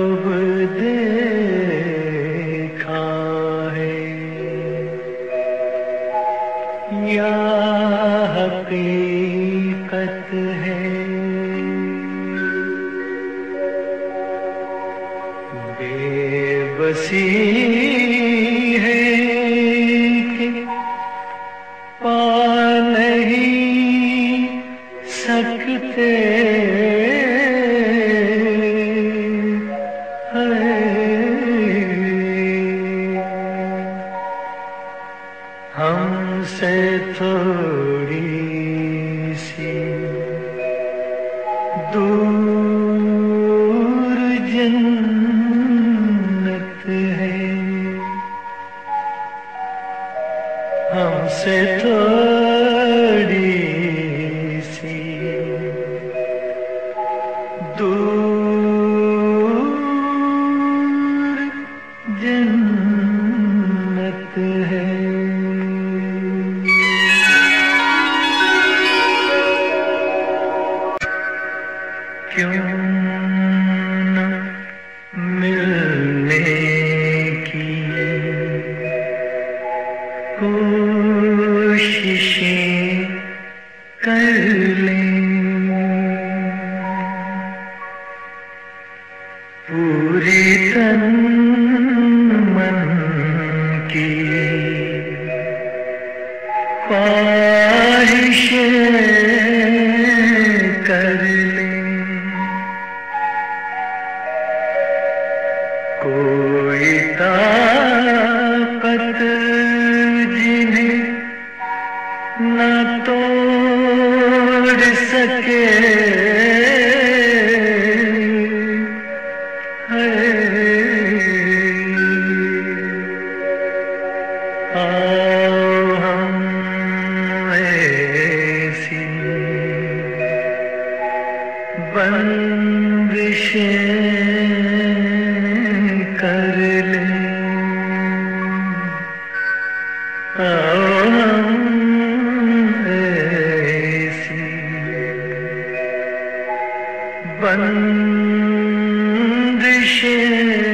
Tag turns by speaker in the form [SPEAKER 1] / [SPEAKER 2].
[SPEAKER 1] ख्वाब देखा है या हकीकत है, बेबसी है कि पा नहीं सकते हमसे थोड़ी सी दूर जन्नत है, हमसे थोड़ी सी दूर जन्नत है। क्यों न मिलने की कोशिशें कर लें, पूरी तन मन की ख्वाहिशें कर लें, कोई ताकत जिन्हें न तोड़ सके आओ हम ऐसी बंदिशें कर लें, आओ हम ऐसी बंदिशें